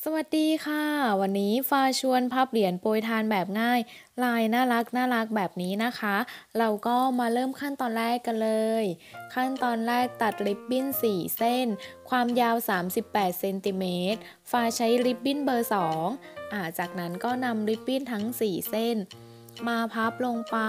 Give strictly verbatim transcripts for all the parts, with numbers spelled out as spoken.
สวัสดีค่ะวันนี้ฟ้าชวนพับเหรียญโปรยทานแบบง่ายลายน่ารักน่ารักแบบนี้นะคะเราก็มาเริ่มขั้นตอนแรกกันเลยขั้นตอนแรกตัดริบบิ้นสี่เส้นความยาวสามสิบแปดเซนติเมตรฟ้าใช้ริบบิ้นเบอร์สองอ่าจากนั้นก็นำริบบิ้นทั้งสี่เส้นมาพับลงไป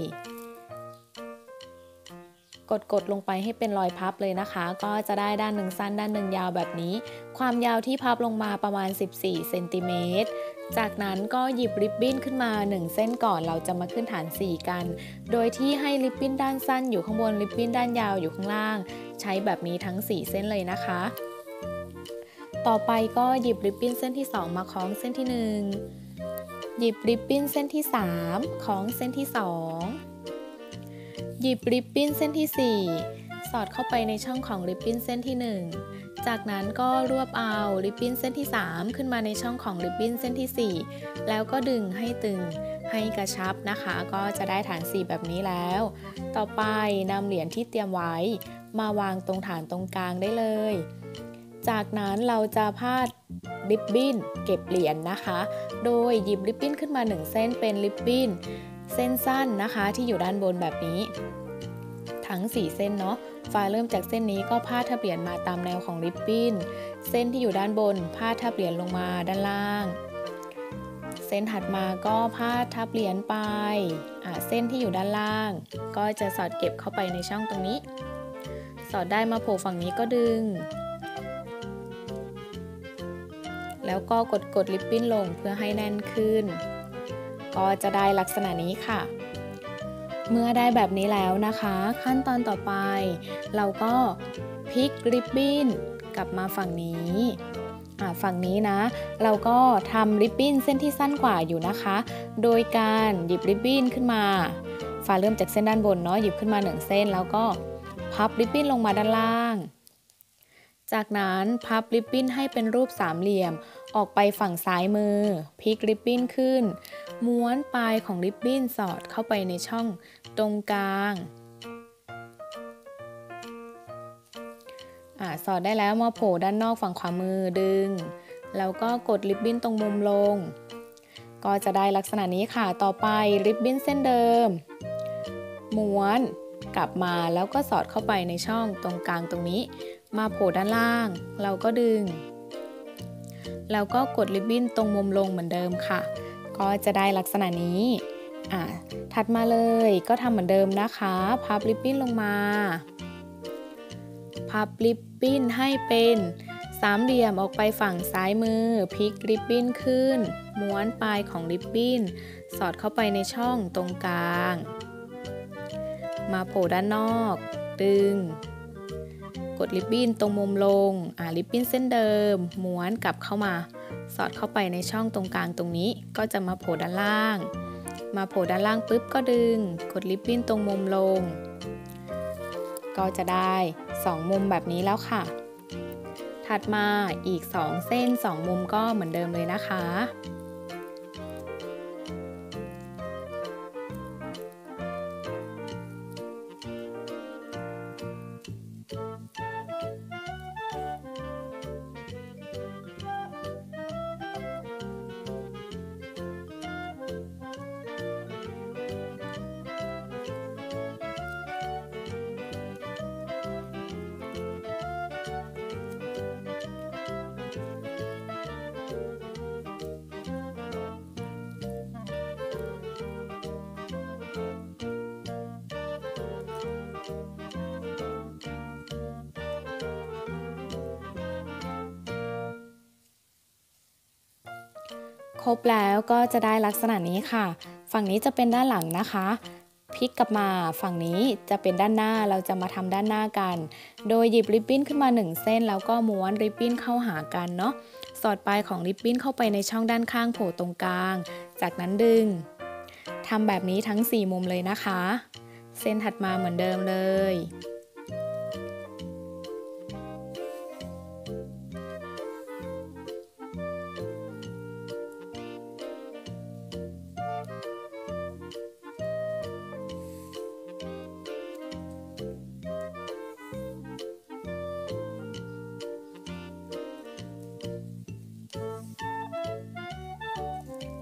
กดๆลงไปให้เป็นรอยพับเลยนะคะก็จะได้ด้านหนึ่งสั้นด้านหนึ่งยาวแบบนี้ความยาวที่พับลงมาประมาณสิบสี่เซนติเมตรจากนั้นก็หยิบริบบิ้นขึ้นมาหนึ่งเส้นก่อนเราจะมาขึ้นฐานสี่กันโดยที่ให้ริบบิ้นด้านสั้นอยู่ข้างบนริบบิ้นด้านยาวอยู่ข้างล่างใช้แบบนี้ทั้งสี่เส้นเลยนะคะต่อไปก็หยิบริบบิ้นเส้นที่สองมาคล้องเส้นที่หนึ่งหยิบริบบิ้นเส้นที่สามคล้องเส้นที่สองหยิบริบบิ้นเส้นที่สี่สอดเข้าไปในช่องของริบบิ้นเส้นที่หนึ่งจากนั้นก็รวบเอาริบบิ้นเส้นที่สามขึ้นมาในช่องของริบบิ้นเส้นที่สี่แล้วก็ดึงให้ตึงให้กระชับนะคะก็จะได้ฐานสี่แบบนี้แล้วต่อไปนำเหรียญที่เตรียมไว้มาวางตรงฐานตรงกลางได้เลยจากนั้นเราจะพาดริบบิ้นเก็บเหรียญนะคะ โดยหยิบริบบิ้นขึ้นมาหนึ่งเส้นเป็นริบบิ้นเส้นสั้นนะคะที่อยู่ด้านบนแบบนี้ทั้งสี่เส้นเนาะฟ้าเริ่มจากเส้นนี้ก็พาดทับเหรียญมาตามแนวของริบบิ้นเส้นที่อยู่ด้านบนพาดทับเหรียญลงมาด้านล่างเส้นถัดมาก็พาดทับเหรียญไปอ่าเส้นที่อยู่ด้านล่างก็จะสอดเก็บเข้าไปในช่องตรงนี้สอดได้มาโผล่ฝั่งนี้ก็ดึงแล้วก็กดกดริบบิ้นลงเพื่อให้แน่นขึ้นก็จะได้ลักษณะนี้ค่ะเมื่อได้แบบนี้แล้วนะคะขั้นตอนต่อไปเราก็พลิกริบบิ้นกลับมาฝั่งนี้อ่าฝั่งนี้นะเราก็ทำริบบิ้นเส้นที่สั้นกว่าอยู่นะคะโดยการหยิบริบบิ้นขึ้นมาฟ้าเริ่มจากเส้นด้านบนเนาะหยิบขึ้นมาหนึ่งเส้นแล้วก็พับริบบิ้นลงมาด้านล่างจากนั้นพับริบบิ้นให้เป็นรูปสามเหลี่ยมออกไปฝั่งซ้ายมือพลิกริบบิ้นขึ้นม้วนปลายของริบบิ้นสอดเข้าไปในช่องตรงกลางอ่าสอดได้แล้วมาโผล่ด้านนอกฝั่งขวามือดึงแล้วก็กดริบบิ้นตรงมุมลงก็จะได้ลักษณะนี้ค่ะต่อไปริบบิ้นเส้นเดิมม้วนกลับมาแล้วก็สอดเข้าไปในช่องตรงกลางตรงนี้มาโผล่ด้านล่างเราก็ดึงแล้วก็กดริบบิ้นตรงมุมลงเหมือนเดิมค่ะก็จะได้ลักษณะนี้อ่าถัดมาเลยก็ทำเหมือนเดิมนะคะพับริบบิ้นลงมาพับริบบิ้นให้เป็นสามเหลี่ยมออกไปฝั่งซ้ายมือพลิกริบบิ้นขึ้นม้วนปลายของริบบิ้นสอดเข้าไปในช่องตรงกลางมาโผล่ด้านนอกดึงกดริบบิ้นตรงมุมลงอ่าริบบิ้นเส้นเดิมม้วนกลับเข้ามาสอดเข้าไปในช่องตรงกลางตรงนี้ก็จะมาโผล่ด้านล่างมาโผล่ด้านล่างปุ๊บก็ดึงกดริบบิ้นตรงมุมลงก็จะได้สองมุมแบบนี้แล้วค่ะถัดมาอีกสองเส้นสองมุมก็เหมือนเดิมเลยนะคะครบแล้วก็จะได้ลักษณะนี้ค่ะฝั่งนี้จะเป็นด้านหลังนะคะพลิกกลับมาฝั่งนี้จะเป็นด้านหน้าเราจะมาทำด้านหน้ากันโดยหยิบริบบิ้นขึ้นมาหนึ่งเส้นแล้วก็ม้วนริบบิ้นเข้าหากันเนาะสอดปลายของริบบิ้นเข้าไปในช่องด้านข้างโผล่ตรงกลางจากนั้นดึงทำแบบนี้ทั้งสี่มุมเลยนะคะเส้นถัดมาเหมือนเดิมเลย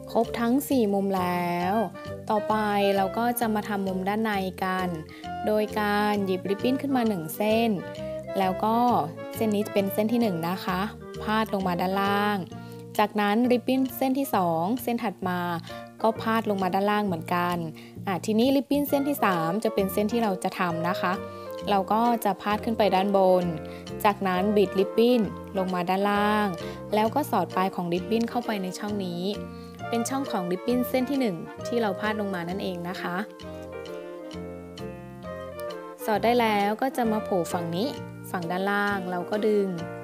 ครบทั้งสี่มุมแล้ว ต่อไปเราก็จะมาทำมุมด้านในกัน โดยการหยิบริบบิ้นขึ้นมาหนึ่งเส้น แล้วก็เส้นนี้เป็นเส้นที่หนึ่งนะคะ พาดลงมาด้านล่าง จากนั้นริบบิ้นเส้นที่สองเส้นถัดมาก็พาดลงมาด้านล่างเหมือนกันอ่ะทีนี้ริบบิ้นเส้นที่สามจะเป็นเส้นที่เราจะทำนะคะ เราก็จะพาดขึ้นไปด้านบน จากนั้นบิดริบบิ้นลงมาด้านล่าง แล้วก็สอดปลายของริบบิ้นเข้าไปในช่องนี้ เป็นช่องของริบบิ้นเส้นที่หนึ่งที่เราพาดลงมานั่นเองนะคะ สอดได้แล้วก็จะมาโผล่ฝั่งนี้ฝั่งด้านล่างเราก็ดึง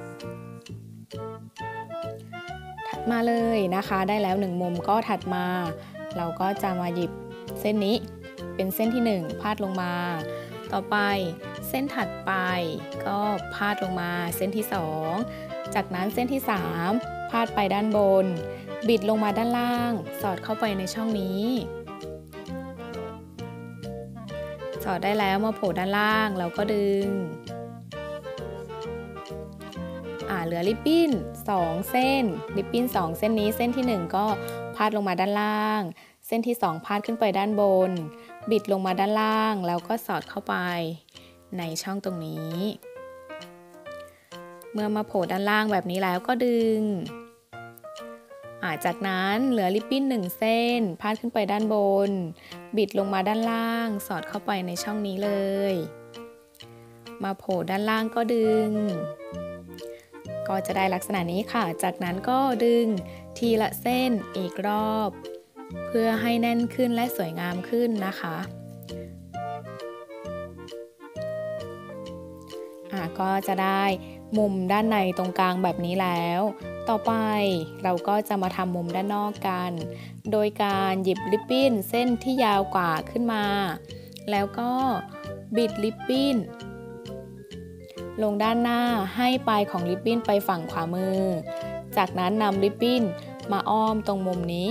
ถัดมาเลยนะคะได้แล้วหนึ่งมุมก็ถัดมาเราก็จะมาหยิบเส้นนี้เป็นเส้นที่หนึ่งพาดลงมาต่อไปเส้นถัดไปก็พาดลงมาเส้นที่สองจากนั้นเส้นที่สามพาดไปด้านบนบิดลงมาด้านล่างสอดเข้าไปในช่องนี้สอดได้แล้วมาโผล่ด้านล่างเราก็ดึงอ่าเหลือริบบิ้นสองเส้นริบบิ้นสองเส้นนี้เส้นที่หนึ่งก็พาดลงมาด้านล่างเส้นที่สองพาดขึ้นไปด้านบนบิดลงมาด้านล่างแล้วก็สอดเข้าไปในช่องตรงนี้เมื่อมาโผล่ด้านล่างแบบนี้แล้วก็ดึงจากนั้นเหลือริบบิ้นหนึ่งเส้นพาดขึ้นไปด้านบนบิดลงมาด้านล่างสอดเข้าไปในช่องนี้เลยมาโผล่ด้านล่างก็ดึงก็จะได้ลักษณะนี้ค่ะจากนั้นก็ดึงทีละเส้นอีกรอบเพื่อให้แน่นขึ้นและสวยงามขึ้นนะคะอ่ะก็จะได้มุมด้านในตรงกลางแบบนี้แล้วต่อไปเราก็จะมาทำมุมด้านนอกกันโดยการหยิบริบบิ้นเส้นที่ยาวกว่าขึ้นมาแล้วก็บิดริบบิ้นลงด้านหน้าให้ปลายของริบบิ้นไปฝั่งขวามือจากนั้นนำริบบิ้นมาอ้อมตรงมุมนี้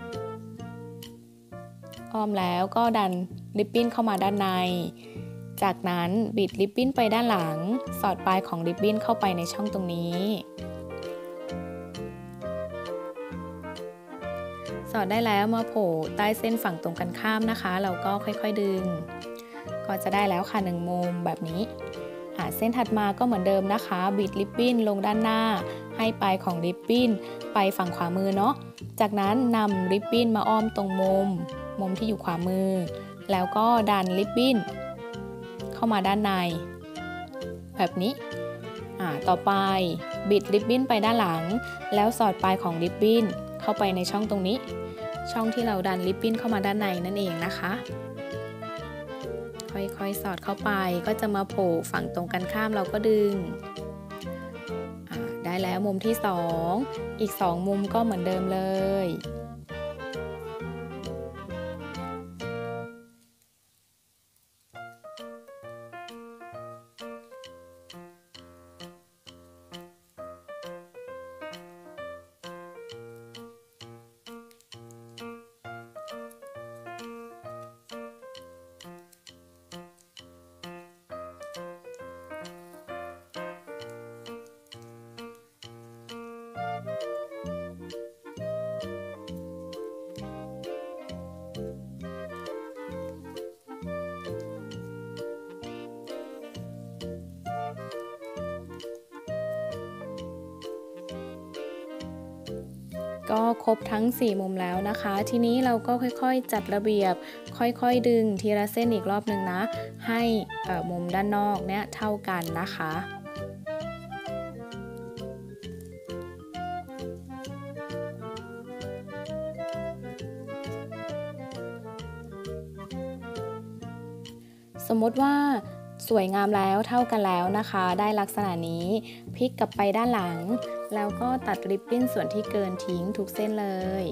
อ้อมแล้วก็ดันริบบิ้นเข้ามาด้านในจากนั้นบิดริบบิ้นไปด้านหลังสอดปลายของริบบิ้นเข้าไปในช่องตรงนี้สอดได้แล้วมาโผล่ใต้เส้นฝั่งตรงกันข้ามนะคะเราก็ค่อยๆดึงก็จะได้แล้วค่ะหนึ่งมุมแบบนี้อ่าเส้นถัดมาก็เหมือนเดิมนะคะบิดริบบิ้นลงด้านหน้าให้ปลายของริบบิ้นไปฝั่งขวามือเนาะจากนั้นนำริบบิ้นมาอ้อมตรงมุมมุมที่อยู่ขวามือแล้วก็ดันริบบิ้นเข้ามาด้านในแบบนี้อ่าต่อไปบิดริบบิ้นไปด้านหลังแล้วสอดปลายของริบบิ้นเข้าไปในช่องตรงนี้ช่องที่เราดันริบบิ้นเข้ามาด้านในนั่นเองนะคะค่อยๆสอดเข้าไปก็จะมาโผล่ฝั่งตรงกันข้ามเราก็ดึงได้แล้วมุมที่สองอีกสองมุมก็เหมือนเดิมเลยก็ครบทั้งสี่มุมแล้วนะคะทีนี้เราก็ค่อยๆจัดระเบียบค่อยๆดึงทีละเส้นอีกรอบหนึ่งนะให้มุมด้านนอกเนี้ยเท่ากันนะคะสมมติว่าสวยงามแล้วเท่ากันแล้วนะคะได้ลักษณะนี้พลิกกลับไปด้านหลังแล้วก็ตัดริบบิ้นส่วนที่เกินทิ้งทุกเส้นเลย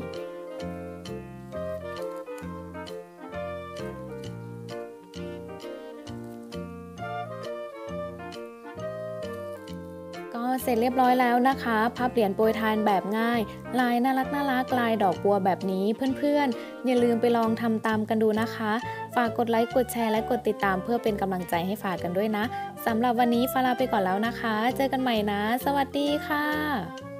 ก็เสร็จเรียบร้อยแล้วนะคะพับเหรียญโปรยทานแบบง่ายลายน่ารักน่ารักลายดอกบัวแบบนี้เพื่อนๆอย่าลืมไปลองทำตามกันดูนะคะฝากกดไลค์กดแชร์และกดติดตามเพื่อเป็นกำลังใจให้ฝากกันด้วยนะสำหรับวันนี้ฟ้าลาไปก่อนแล้วนะคะเจอกันใหม่นะสวัสดีค่ะ